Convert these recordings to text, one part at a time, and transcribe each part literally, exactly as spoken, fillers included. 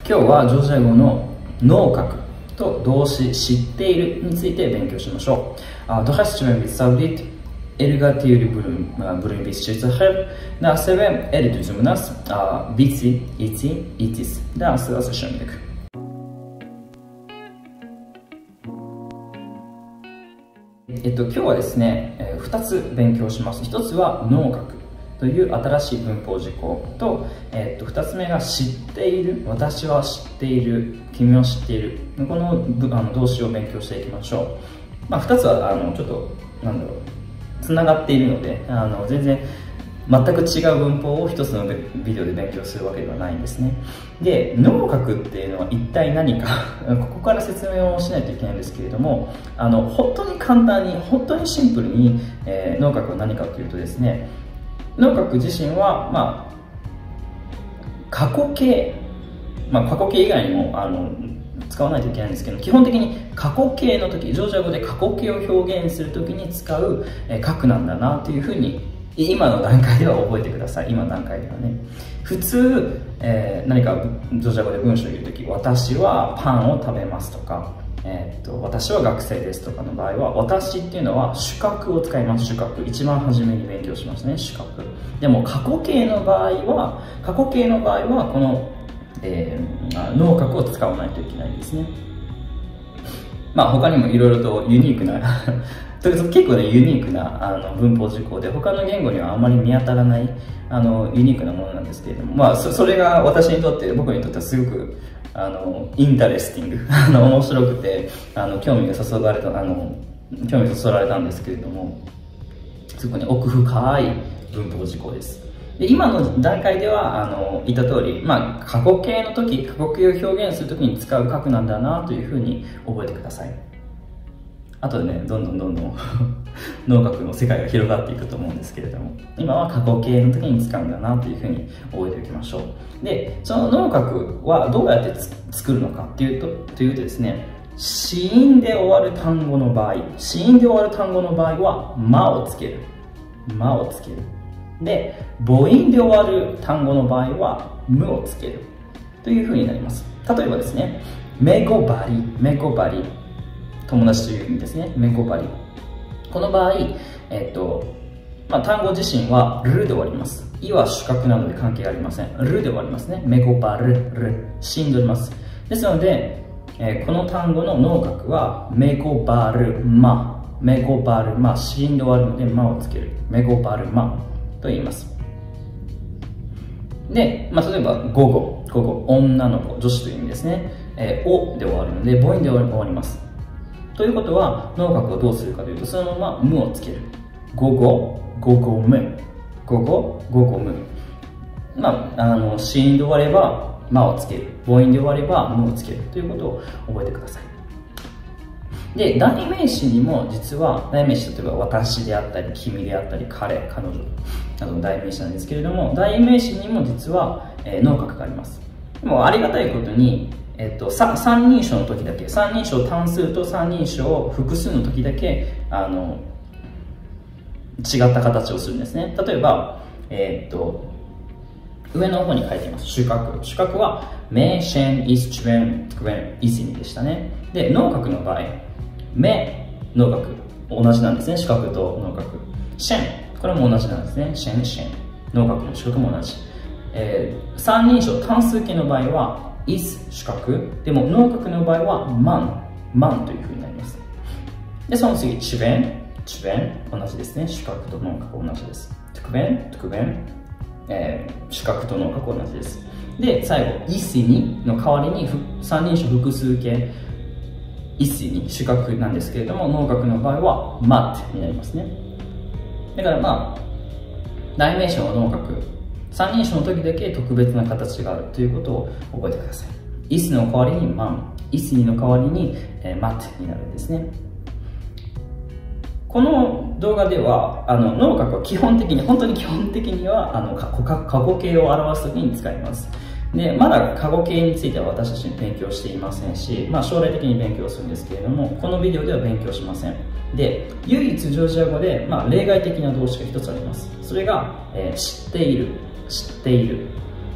今日はジョージア語の脳核と動詞知っているについて勉強しましょう。Du hast schon mit Saudit Irrigativ Brunnen bis Schützer Da sebe Erituzumnas Bici Iti Itis Da se das schon wegえっと今日はですね、えー、ふたつ勉強します。ひとつは脳核という新しい文法事項と、えー、っとふたつめが知っている、私は知っている、君は知っている、この、あの動詞を勉強していきましょう。まあ、ふたつはあのちょっとなんだろうつながっているので、あの全然全く違う文法をひとつのビデオで勉強するわけではないんですね。で、脳核っていうのは一体何かここから説明をしないといけないんですけれども、あの本当に簡単に本当にシンプルに、えー、脳核は何かというとですね、脳核自身は、まあ、過去形、まあ、過去形以外にもあの使わないといけないんですけど、基本的に過去形の時、ジョージア語で過去形を表現する時に使う、えー、核なんだなというふうに今の段階では覚えてください。今の段階ではね。普通、えー、何かジョージア語で文章を言うとき、私はパンを食べますとか、えー、っと私は学生ですとかの場合は、私っていうのは主格を使います。主格。一番初めに勉強しましたね、主格。でも過去形の場合は、過去形の場合は、この、えー、脳核を使わないといけないんですね。まあ他にもいろいろとユニークな結構ねユニークなあの文法事項で、他の言語にはあまり見当たらないあのユニークなものなんですけれども、まあ そ, それが私にとって、僕にとってはすごくあのインタレスティングあの面白くて、あの興味が注がれたあの興味そそられたんですけれども、すごくね奥深い文法事項です。で、今の段階ではあの言った通り、まあ、過去形の時、過去形を表現する時に使う核なんだなというふうに覚えてください。あとでね、どんどんどんどん脳核の世界が広がっていくと思うんですけれども、今は過去形の時に使うんだなというふうに覚えておきましょう。で、その脳核はどうやって作るのかっていうと、というとですね、子音で終わる単語の場合、子音で終わる単語の場合は、まをつける。まをつける。で、母音で終わる単語の場合は、むをつける。というふうになります。例えばですね、めごばり、めごばり。友達という意味ですね。めごばり。この場合、えっと、まあ、単語自身はるで終わります。いは主格なので関係ありません。るで終わりますね。めごばる、る。しんでおります。ですので、えー、この単語の脳核は、めごばる、ま。めごばる、ま。しんで終わるので、まをつける。めごばる、ま。と言います。で、まあ、例えば、午後。午後。女の子。女子という意味ですね。えー、おで終わるので、母音で終わります。ということは、脳核をどうするかというと、そのままむをつける。午後、午後む。午後、午後む。まあ、あの、子音で終われば、まをつける。母音で終われば、むをつける。ということを覚えてください。で、代名詞にも実は、代名詞、例えば私であったり、君であったり、彼、彼女などの代名詞なんですけれども、代名詞にも実は、えー、脳核があります。でも、ありがたいことに、えっと、三人称の時だけ、三人称単数と三人称複数の時だけ、あの、違った形をするんですね。例えば、えっと、上の方に書いています。主格。主格は、め、しぇん、いす、ちゅえん、くえん、いすにでしたね。で、脳核の場合、め、脳核、同じなんですね。主格と脳核。しぇん、これも同じなんですね。しぇん、しぇん。脳核も主格も同じ。えー、三人称単数形の場合は、is 主格。でも脳核の場合は man man というふうになります。で、その次、チュベン、チュベン、同じですね。主格と脳核同じです。トゥクベン、トゥクベン、えー、主格と脳核同じです。で、最後、イシにの代わりに三人称複数形、イシに主格なんですけれども、脳核の場合は mat になりますね。だからまあ、代名詞の脳核、三人称の時だけ特別な形があるということを覚えてください。イスの代わりにマン、イスニの代わりに、えー、マテになるんですね。この動画ではあの脳核は基本的に、本当に基本的にはあの過去、過去形を表す時に使います。で、まだ過去形については私たちに勉強していませんし、まあ、将来的に勉強するんですけれども、このビデオでは勉強しません。で、唯一ジョージア語で、まあ、例外的な動詞が一つあります。それが、えー、知っている。知っている。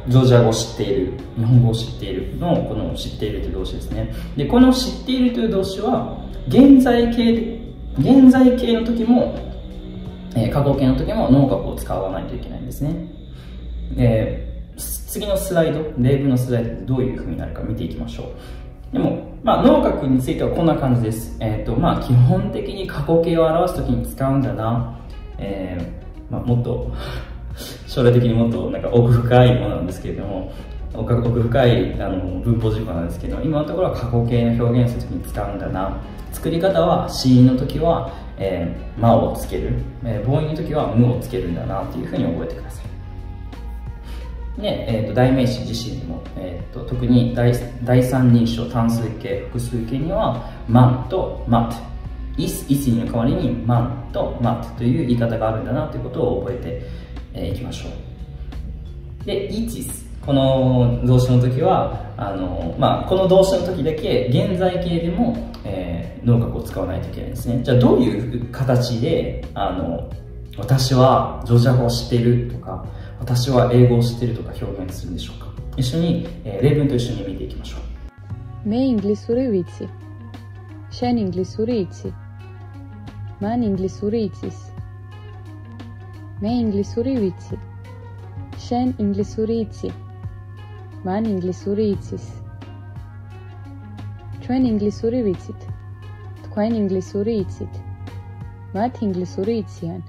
ジョージア語を知っている、日本語を知っているのこの知っているという動詞ですね。で、この知っているという動詞は、現在形で、現在形の時も、えー、過去形の時も能覚を使わないといけないんですね。えー、次のスライド、例文のスライドでどういう風になるか見ていきましょう。でも、まあ、能覚についてはこんな感じです。えっと、まあ、基本的に過去形を表す時に使うんだな。えー、まあ、もっと、将来的にもっとなんか奥深いものなんですけれども、奥深いあの文法事項なんですけど、今のところは過去形の表現するときに使うんだな。作り方は子音の時は、えー、まをつける、えー、母音の時はむをつけるんだなというふうに覚えてください。で、えー、と代名詞自身にも、えー、と特に 第, 第三人称単数形複数形にはマンとマット、イス、イスの代わりにマンとマットという言い方があるんだなということを覚えてえー、いきましょう。で、イチス、この動詞の時はあの、まあ、この動詞の時だけ現在形でも、えー、能覚を使わないといけないんですね。じゃあどういう形であの私はジョージア語を知っているとか私は英語を知っているとか表現するんでしょうか。一緒に、えー、例文と一緒に見ていきましょう。 Me inglisuri vici. Shen inglisuri ici. Man inglisuri icis. Me inglisuri vici. Shen inglisuri ici. Man inglisuri icis. Ჩვენ ინგლისური ვიცით. თქვენ ინგლისური იცით. მათ ინგლისური იციან.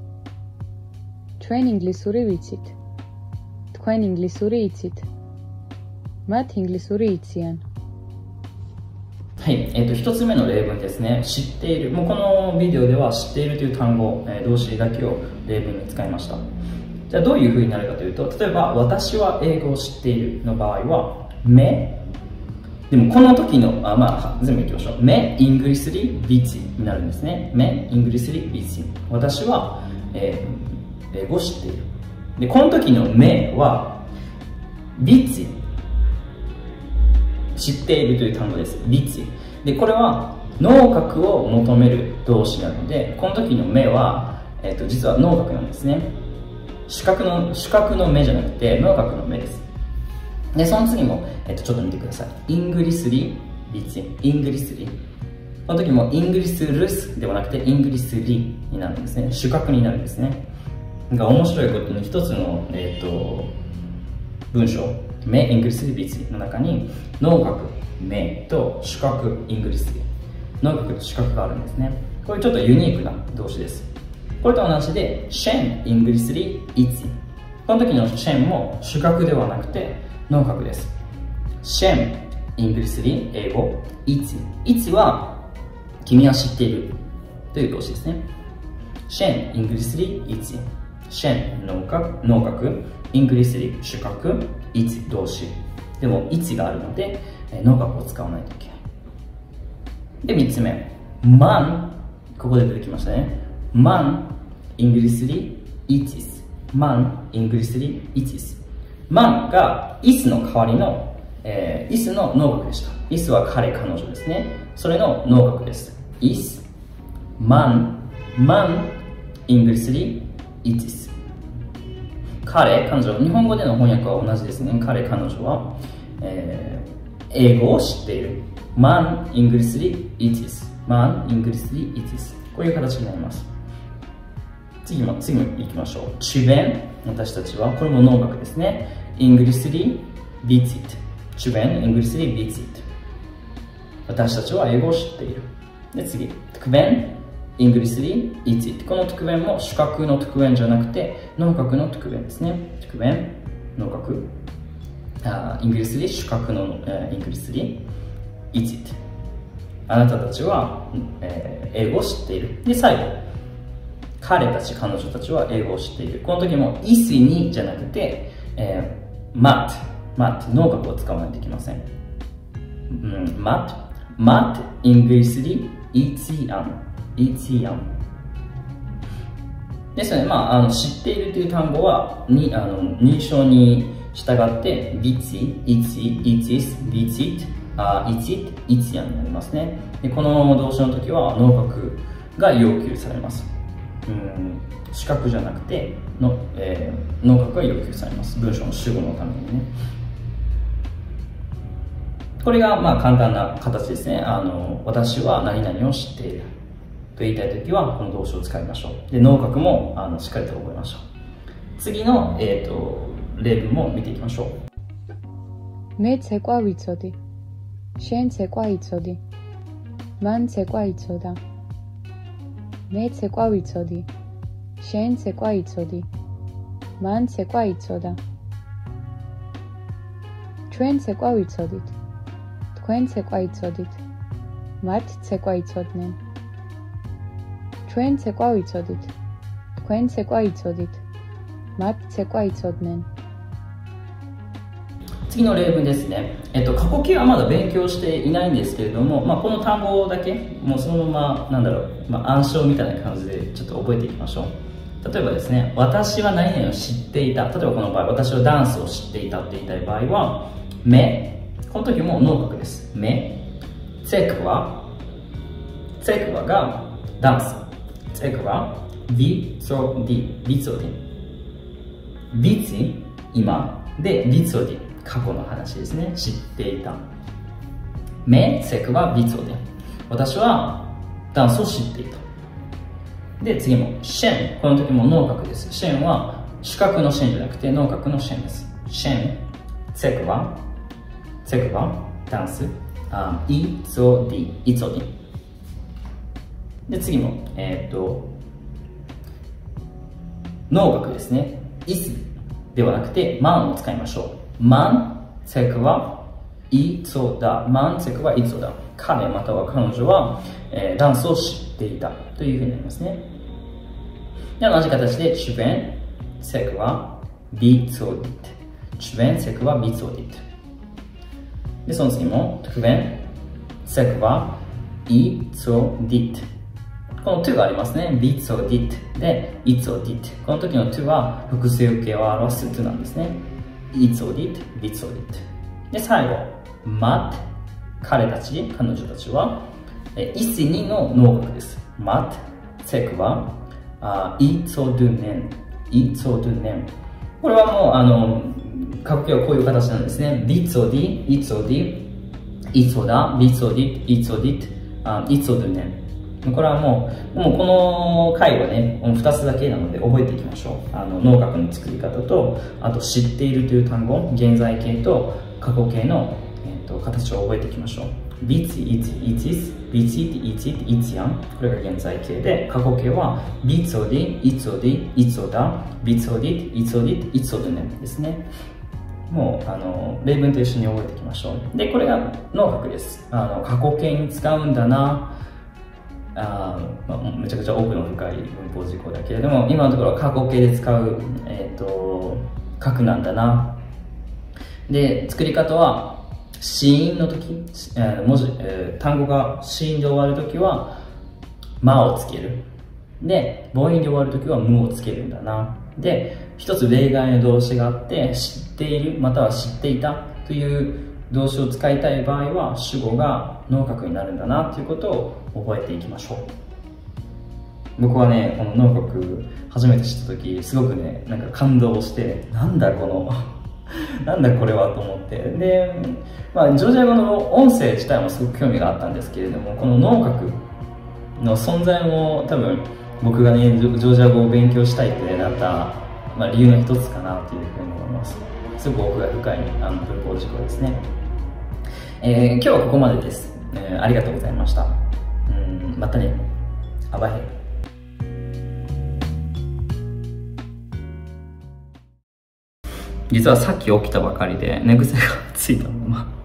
ჩვენ ინგლისური ვიცით. თქვენ ინგლისური იცით. მათ ინგლისური იციან. はい、えーと、一つ目の例文ですね。知っている。もうこのビデオでは知っているという単語、えー、動詞だけを例文に使いました。じゃあどういう風になるかというと、例えば私は英語を知っているの場合は、め、でもこの時の、あまあ、全部いきましょう。め、イングリスリ、ビツになるんですね。め、イングリスリ、ビツ。私は、えー、英語を知っている。で、この時のめは、ビツ。知っているという単語です。ビツ。で、これは能覚を求める動詞なので、この時の目は、えー、と実は能覚なんですね。視覚の、視覚の目じゃなくて、能覚の目です。で、その次も、えー、とちょっと見てください。イングリスリ、ビツ、イングリスリ。この時もイングリスルスではなくて、イングリスリになるんですね。主格になるんですね。なんか面白いことに一つの、えー、と文章、め、イングリスリ、ビツの中に、能覚、めと主格、イングリスリ。能覚と主格があるんですね。これちょっとユニークな動詞です。これと同じで、シェン、イングリスリ、イツ。この時のシェンも主格ではなくて、能覚です。シェン、イングリスリ、英語、イツ。イツは、君は知っているという動詞ですね。シェン、イングリスリ、イツ。シェン、能覚、能覚、イングリスリ、主格、イツ、動詞。でも、イツがあるので、能覚を使わないといけない。で、みっつめ。マン、ここで出てきましたね。マン、イングリスリ、イティス。マン、イングリスリ、イティス。マンがイスの代わりの、えー、イスの能覚でした。イスは彼、彼女ですね。それの能覚です。イス、マン、マン、イングリスリ、イティス。彼、彼女、日本語での翻訳は同じですね。彼、彼女は、えー、英語を知っている。Man, Englishly, it is. Man, Englishly, it is. こういう形になります。次も、次も行きましょう。チュベン、私たちは、これも能覚ですね。Englishly, beats it. チュベン、Englishly, beats it. 私たちは英語を知っている。で、次。トクベン、Englishly, it's it. このトクベンも主格のトクベンじゃなくて、能覚のトクベンですね。トクベン、能覚。イングリスリ、主格のイングリスリ、It's it。あなたたちは、えー、英語を知っている。で、最後。彼たち、彼女たちは英語を知っている。この時も、イスにじゃなくて、えー、mat。mat。能覚を使わないといけません。うん、mat。mat、イングリスリ、itian。itian。ですので、まあ、あの知っているという単語は、にあの認証に従って、ビツ、イツ、イツイス、ビツイト、あ、イツイト、イツヤになりますね。で、この動詞の時は、能覚が要求されます。うん、 主格じゃなくての、えー、能格が要求されます。文章の主語のためにね。これがまあ簡単な形ですね。あの私は何々を知っていると言いたいときはこの動詞を使いましょう。で能格もあのしっかりと覚えましょう。次の、えー、と例文も見ていきましょう。 მე ცეკვა ვიცოდი. შენ ცეკვა იცოდი. მან ცეკვა იცოდა. მე ცეკვა ვიცოდი. შენ ცეკვა იცოდი. მან ცეკვა იცოდა. ჩვენ ცეკვა ვიცოდით. თქვენ ცეკვა იცოდით. მათ ცეკვა იცოდნენ. ჩვენ ცეკვა ვიცოდით. თქვენ ცეკვა იცოდით. მათ ცეკვა იცოდნენ. 次の例文ですね。えっと、過去形はまだ勉強していないんですけれども、まあ、この単語だけ、もうそのまま、なんだろう、まあ、暗唱みたいな感じでちょっと覚えていきましょう。例えばですね、私は何々を知っていた。例えばこの場合、私はダンスを知っていたって言いたい場合は、め、この時も能格です。め、ツェクは、ツェクはがダンス。ツェクは、ビツォディ、ビツォディ。ビツ、今、で、ビツォディ。過去の話ですね。知っていた。め、セクはビツォで。私はダンスを知っていた。で、次も、シェン。この時も能格です。シェンは主格のシェンじゃなくて能格のシェンです。シェン、セクは、セクはダンス。あ、イツォディ、イツォディ。で、次も、えっと、能格ですね。イスではなくて、マンを使いましょう。マン、セクは、イツォダ。マン、セクはイツォダ。彼または彼女は、えー、ダンスを知っていたというふうになりますね。で、同じ形で、チュベン、セクは、ビツォディット。チュベン、セクはビツォディット。で、その次も、トゥベン、セクは、イツォディット。このトゥがありますね。ビツォディットで、イツォディット。この時のトゥは複数形を表すトゥなんですね。イツォディット、ビツォディット。で、最後、マット。彼たち、彼女たちは、イスニの能格です。マット、セクは、イツォドゥネン。イツォドゥネン。これはもう、あの、過去形はこういう形なんですね。ビツォディ、イツォディ、イツォダ、ビツォディ、イツォディット、イツォドゥネン。これはもう、もうこの回はね、ふたつだけなので覚えていきましょう。あの、能格の作り方と、あと知っているという単語、現在形と過去形の、えー、と形を覚えていきましょう。ビツ、イツ、イツイス、ビツイティ、イツイティ、イツヤン。これが現在形で、過去形は、ビツオディ、イツオディ、イツオダ、ビツオディ、イツオディ、イツオドネですね。もう、あの、例文と一緒に覚えていきましょう。で、これが能格です。あの、過去形に使うんだな。あまあ、めちゃくちゃ奥の深い文法事項だけれども、今のところは過去形で使う、えー、と格なんだな。で、作り方は子音の時、えー、文字、えー、単語が子音で終わる時は「ま」をつける。で、母音で終わる時は「む」をつけるんだな。で、一つ例外の動詞があって、知っているまたは知っていたという動詞を使いたい場合は主語が能格になるんだなということを覚えていきましょう。僕はね、この能格初めて知った時すごくね、なんか感動して、なんだこのなんだこれはと思って、で、まあ、ジョージア語の音声自体もすごく興味があったんですけれども、この能格の存在も多分僕がね、ジョージア語を勉強したいってなった、まあ、理由の一つかなというふうに思います。すごく奥が深いあの文法事項ですね。えー、今日はここまでです。えー、ありがとうございました。うん、またね。あばへ。実はさっき起きたばかりで寝癖がついたまま